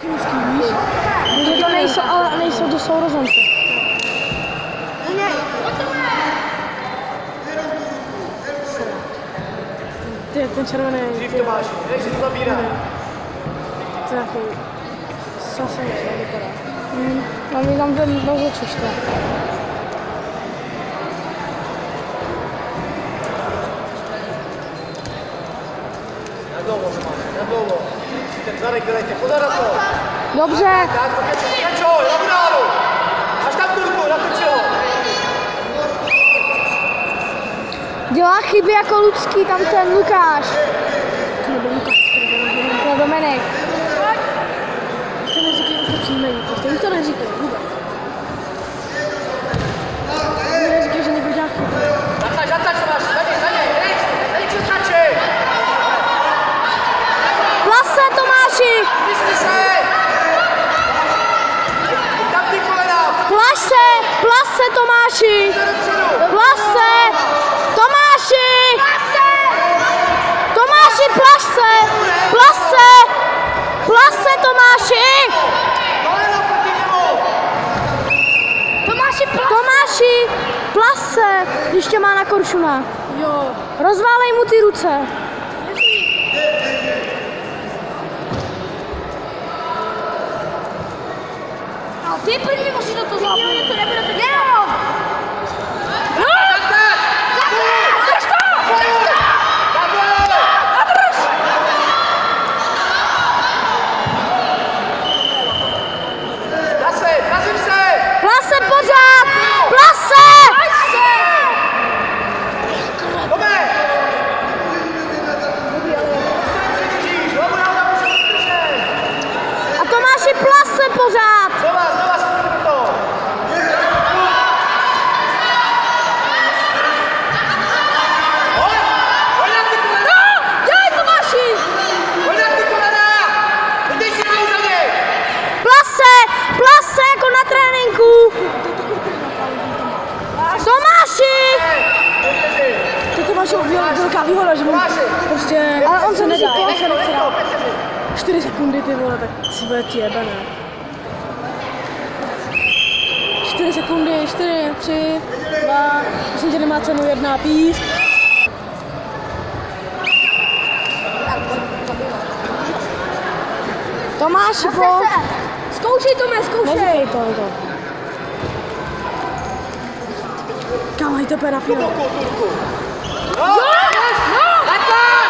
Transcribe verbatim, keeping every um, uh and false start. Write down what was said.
víš? Že to nejsou, ale nejsou to sourozence. Ty, ten červený. Dřív to máš, než si to zabírá. To je nějaký zase nevypadá. Hmm, a my tam ten nozočeš to. Na dlouho, na dlouho. Ten zadek vylejte, pozor na to. Dobře. Tak, pokračuj, labunáru. Až tam turku, natočil ho. Dělá chyby jako Lucký, tam ten Lukáš. To nebyl Lukáš, to je Dominik. Už to neříkej, už to příjmení, prostě už to neříkej, vůbec. Už neříkej, že někdo dělá chyby. Zatač, zatač, máš, za něj, za něj, nejď, nejď se tači. Plase, Tomáši! Vysky se. Tam ty kolena. Plase, plase, Tomáši! Plase! Tomáši! Tomáši, plase! Plase! Plase, Tomáši! Tomáši, plase! Tomáši, plase! Když tě má na koršuna. Jo. Rozválej mu ty ruce. No, ty první musíš do toho zápět. To nebude to dělat. Plase pořád! Plase! A Tomáši, plase pořád! Plase jako na tréninku! Tomáši! To Tomáši velká výhoda, že mu prostě... Ale on se nedá, on se nechce dát. čtyři sekundy, ty vole, tak si bude ti jebe, ne? čtyři sekundy, čtyři, tři, dva, myslím, že nemá cenu jedna, písk. Tomáši, pojď! Zkoušej to, mé, zkoušej! Nezkoušej to, to. Kam hejte pera, pěra? Jo! No! Takhle!